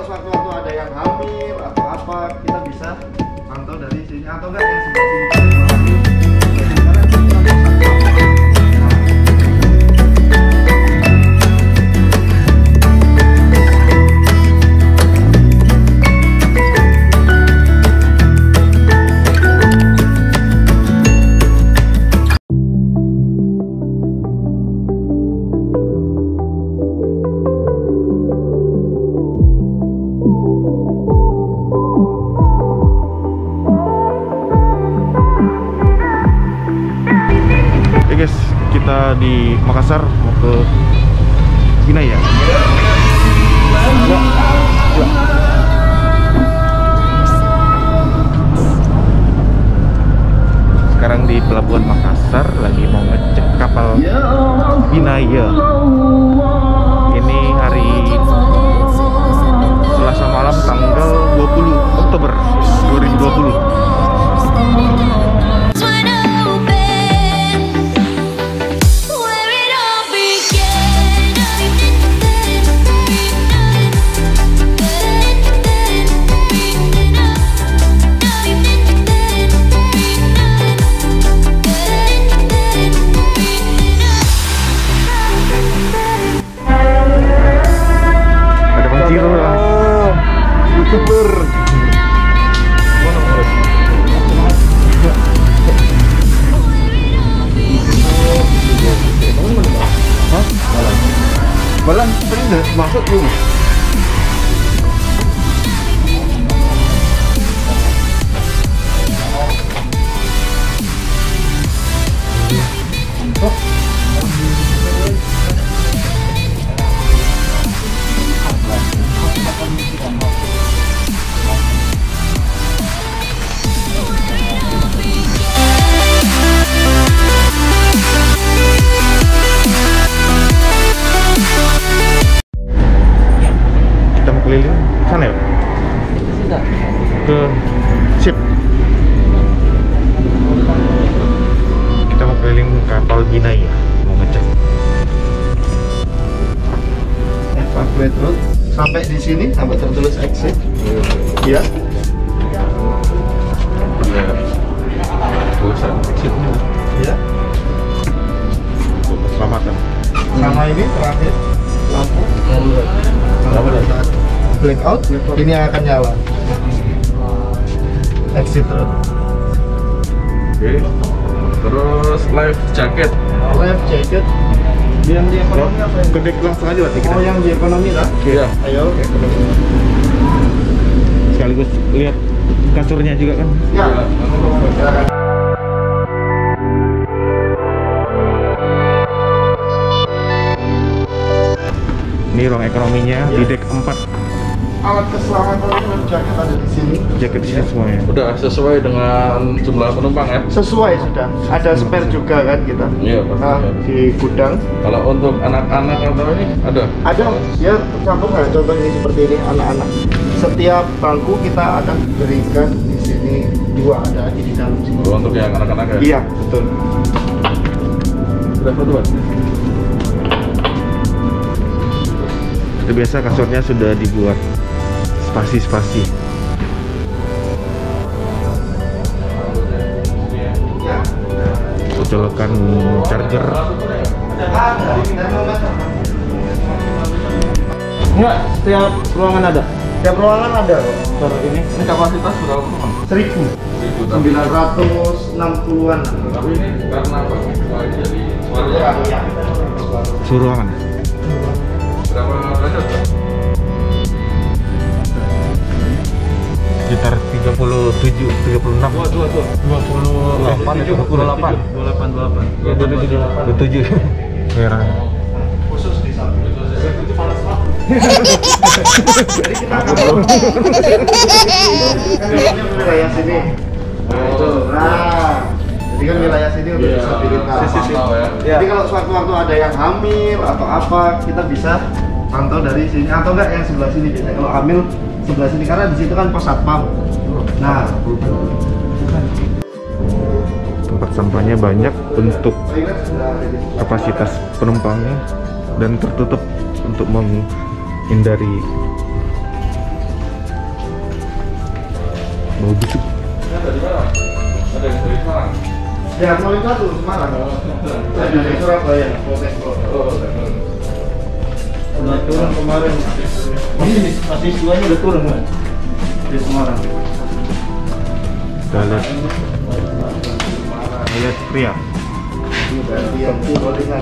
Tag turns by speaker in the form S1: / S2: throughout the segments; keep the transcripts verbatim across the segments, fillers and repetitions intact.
S1: sewaktu-waktu ada yang hamil atau apa, kita bisa pantau dari sini atau enggak yang sebelah sini.
S2: Kita di Makassar mau ke Binaya. Sekarang di pelabuhan Makassar lagi mau ngecek kapal Binaya. Ini hari Selasa malam tanggal dua puluh Oktober dua ribu dua puluh.
S1: YouTuber. Hah? Balan, tadi udah masuk belum?
S2: Keliling sana ya? Ke ship. Kita mau keliling kapal Binaya, mau ngecek.
S1: Evacuate route sampai di sini sampai tertulis exit. Iya.
S2: Ya. Tulisan exitnya.
S1: Iya.
S2: Keselamatan.
S1: Sama ini terakhir lampu. Lampu saat blackout, ini akan nyala. Exit road.
S3: Oke. Terus life jacket.
S1: Life jacket. Yang di ekonomi apa?
S2: Gede langsung aja berarti kita.
S1: Oh, yang di ekonomi lah.
S3: Iya.
S1: Ayo.
S2: Sekaligus lihat kasurnya juga kan.
S1: Ya. Silakan.
S2: Ini ruang ekonominya di deck empat.
S1: Alat keselamatan dan jaket ada di sini.
S2: Jaket di sini semuanya.
S3: Udah sesuai dengan jumlah penumpang ya?
S1: Sesuai sudah. Ada spare juga kan kita.
S3: Iya, pasti.
S1: Nah, di gudang.
S3: Kalau untuk anak-anak atau ini ada?
S1: Ada. Ya, tercampur ada contoh ini seperti ini anak-anak. Setiap bangku kita akan berikan di sini dua ada di dalam sini.
S3: Oh, untuk yang anak-anak ya?
S1: Iya, betul.
S3: Berapa tuh?
S2: Itu biasa kasurnya sudah dibuat spasi-spasi. Colokan charger.
S1: Enggak, setiap ruangan ada. Setiap ruangan ada.
S3: Per ini, ini kapasitas berapa penumpang?
S1: Seribu. Sembilan ratus enam puluhan.
S3: Tapi ini karena apa? Wah, ini jadi suara.
S1: Iya.
S2: Suhu ruangan.
S3: Berapa derajat?
S2: Sekitar tiga puluh tujuh, tiga puluh enam.
S3: Dua, dua, dua.
S2: dua puluh delapan, dua puluh delapan.
S3: dua puluh delapan, dua puluh delapan.
S2: Ya, dua puluh tujuh, dua puluh tujuh. Merah.
S1: Khusus di samping. Itu panas banget. Jadi kita akan wilayah sini. Nah, itu. Nah, jadi kan wilayah sini untuk
S3: Iya,
S1: disabilitas.
S3: sisi ya.
S1: Jadi kalau sewaktu-waktu ada yang hamil atau apa, kita bisa pantau dari sini atau enggak yang sebelah sini biasanya. Kalau hamil sebelah sini karena di situ kan pos satpam. Nah,
S2: tempat sampahnya banyak untuk kapasitas penumpangnya dan tertutup untuk menghindari Oh gitu.
S3: Ini ada di mana? Ada yang dari Semarang.
S1: Ya, Nol satu Semarang. Saya dari Surabaya, Protokol.
S3: Oh,
S4: Udah turun kemarin. Masih tuanya udah turun kan? Di Semarang.
S2: Kita lihat, lihat pria.
S1: Yang itu bolingan.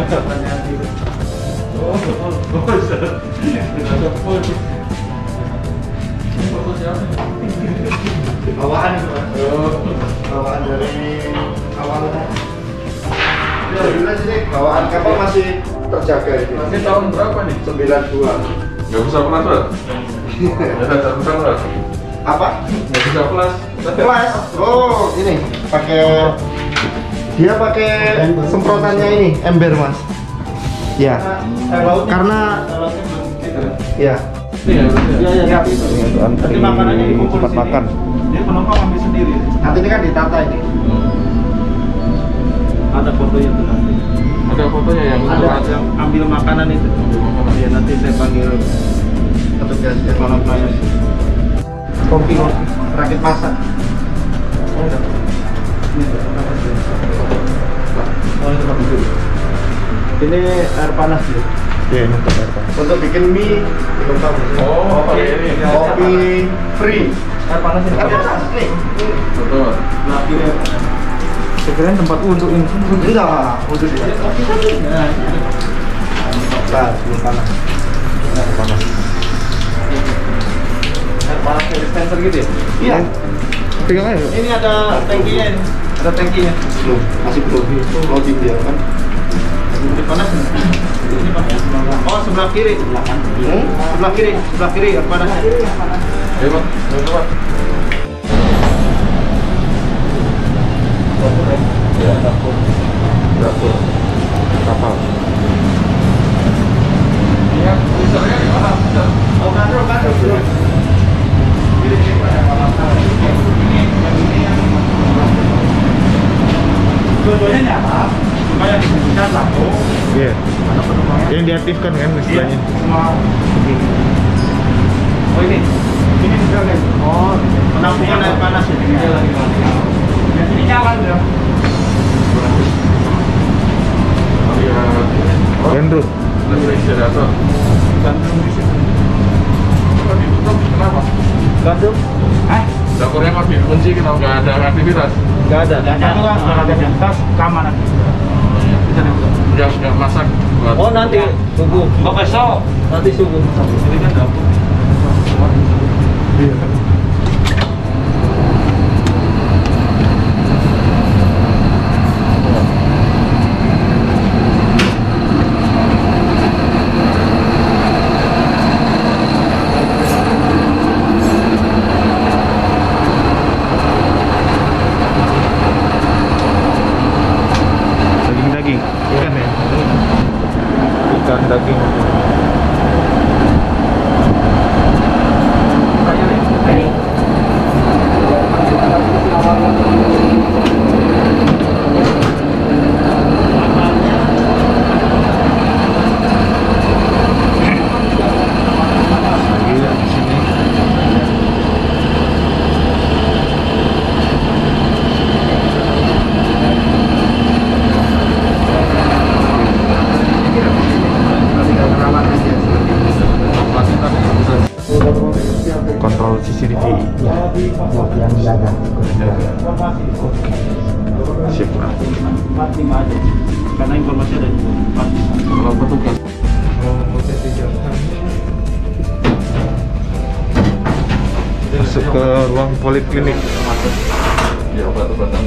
S3: oh, oh, bisa. Ada foto. Foto siapa?
S1: Bawaan itu, Mas.
S3: Oh,
S1: Bawaan dari awalnya. Ya, gila sih, bawaan kapal masih terjaga ini.
S3: ini tahun berapa nih?
S1: sembilan dua.
S3: Gak bisa pelas, Bro. Gak bisa pelas.
S1: Apa?
S3: Gak bisa pelas.
S1: Kelas. Oh, ini pakai dia pakai semprotannya ini, ember, Mas. Ya. Karena ya.
S3: Iya,
S4: Iya, iya,
S1: Ya.
S4: itu.
S2: Ini untuk antri
S4: Nanti makanannya dikumpul
S2: tempat
S4: sini.
S2: makan.
S4: Jadi penumpang ambil sendiri.
S1: Nanti ini kan ditata ini.
S4: Ada fotonya tuh nanti.
S3: Ada fotonya yang
S4: Ada yang ambil makanan itu. Iya, nanti saya panggil
S1: Petugas ya.
S4: kepala pelayan.
S1: Kopi, kopi. Rakit masak.
S4: Oh, udah. Ini udah tempat panas. Oh, ini tempat duduk. Ini air panas ya.
S2: Ya, ini untuk air panas.
S1: Untuk bikin mie, minum kamu.
S3: Oh, pakai ini.
S1: Kopi free.
S4: Air panas ini.
S1: Air panas nih.
S3: Betul.
S4: Nah, ini saya kirain tempat untuk ini.
S1: Enggak, udah di atas.
S4: Nah,
S1: Nah, belum panas.
S4: air panas. Air panas kayak dispenser gitu ya?
S1: Iya.
S2: Pegang aja.
S4: Ini ada tangkinya ini. Ada tangkinya.
S1: Belum, masih belum. Loading dia kan.
S4: Ini panas nih. Ini panas. Oh, sebelah kiri.
S1: Hmm?
S4: Sebelah kiri, sebelah kiri air panas.
S3: Ayo, Bang. Ayo, Bang. Ya, dapur. Dapur.
S2: Kapal.
S3: Ini yang tulisannya di mana? Bisa.
S4: Oh, kandung, kandung. Kiri, kiri, pada kolam. Ini, yang ini yang dua-duanya nyala. Supaya dibunyikan lampu.
S2: Iya.
S4: Ada penumpangnya.
S2: Yang diaktifkan kan istilahnya.
S4: Semua begini. Oh ini, ini juga kan? Oh, penampungan air panas ini. Dia lagi mati. Ini nyala udah.
S3: Lihat ini. Oh,
S2: Gendut.
S3: lagi generator.
S4: Gantung di situ.
S3: Kok ditutup? Kenapa?
S4: Gantung? Eh?
S3: Dapurnya kok dikunci, kenapa nggak ada aktivitas?
S4: Nggak ada. Nggak ada. Nggak ada. Tas keamanan. Bisa dibuka.
S3: Nggak, nggak masak buat.
S4: Oh nanti subuh. Oh besok. Nanti subuh. Ini kan dapur.
S2: Iya. Daging-daging. Ikan ya? Ikan daging. Gila di sini. Kontrol C C T V. Ya, yang jaga. Oke. Sip lah.
S4: empat lima aja. Karena informasi ada di empat lima.
S3: Kalau petugas.
S2: Masuk ke ruang poliklinik.
S3: Ya, obat-obatan.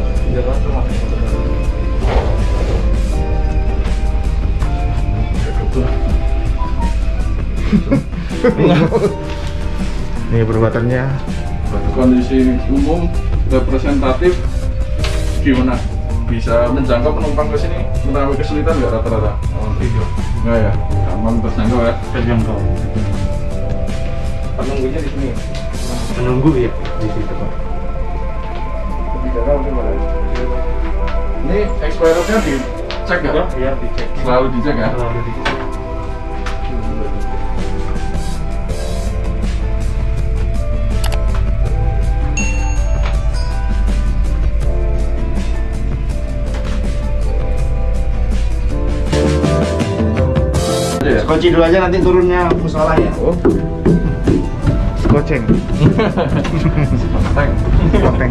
S2: Nih perbuatannya.
S3: Kondisi umum representatif gimana? Bisa menjangkau penumpang ke sini mengalami kesulitan nggak rata-rata? Oh, tidak. Nggak ya? Gampang terjangkau ya?
S4: Terjangkau.
S1: Penunggunya di sini.
S4: Menunggu ya di situ Pak.
S1: Tidak tahu gimana.
S3: Ini expirednya dicek nggak?
S4: Iya dicek.
S3: Selalu dicek ya?
S4: Selalu dicek.
S1: Boci dulu aja, nanti turunnya musola ya.
S2: Oh. Goceng.
S3: Konten.
S2: Konteng.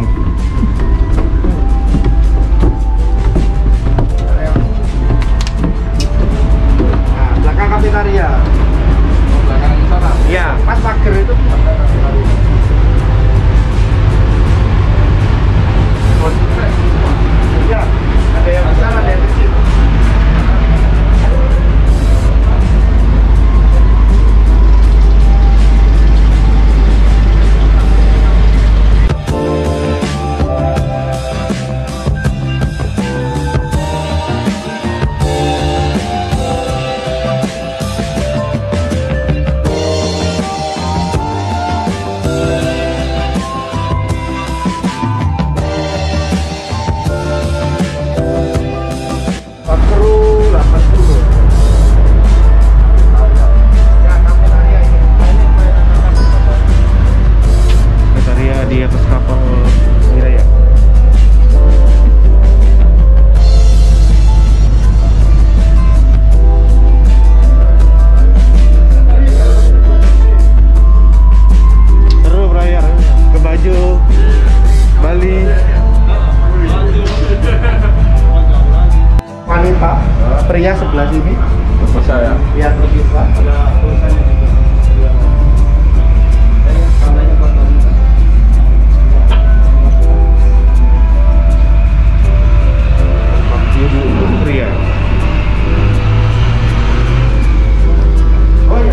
S1: Nah, belakang kafetaria.
S3: Belakang sana.
S1: Iya, pas pagar itu belakang kafetaria. Iya, ada yang besar, ada yang kecil.
S2: Kafetaria di atas kapal Hiraya. Seru berlayar ke Bajo, Bali.
S1: Wanita, pria sebelah sini.
S3: Terus saya.
S1: Lihat terpisah. Ada tulisannya juga. Tandanya buat wanita.
S2: Ibu untuk pria.
S1: Oh ya.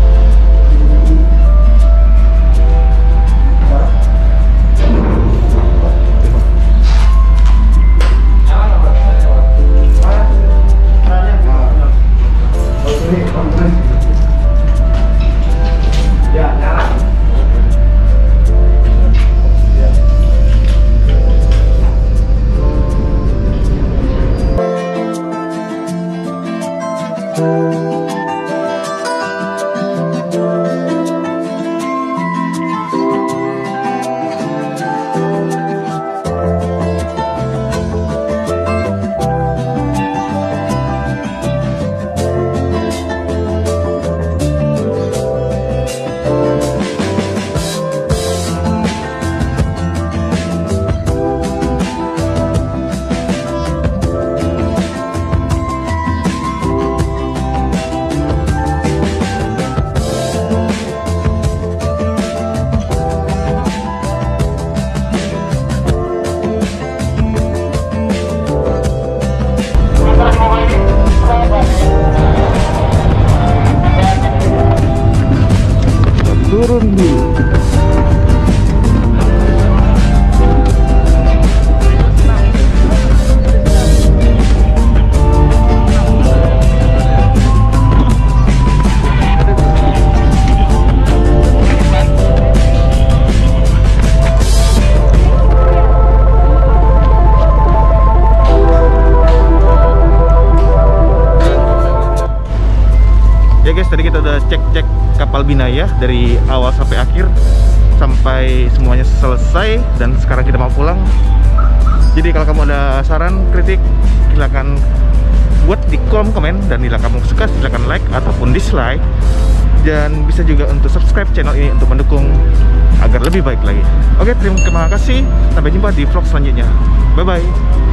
S1: Ya, nyala.
S2: Turun dulu. Ya guys, tadi kita udah cek-cek kapal Binaya dari awal sampai akhir, sampai semuanya selesai, dan sekarang kita mau pulang. Jadi kalau kamu ada saran, kritik, silakan buat di kolom komen, dan bila kamu suka silakan like ataupun dislike, dan bisa juga untuk subscribe channel ini untuk mendukung agar lebih baik lagi. Oke, terima kasih, sampai jumpa di vlog selanjutnya. Bye bye.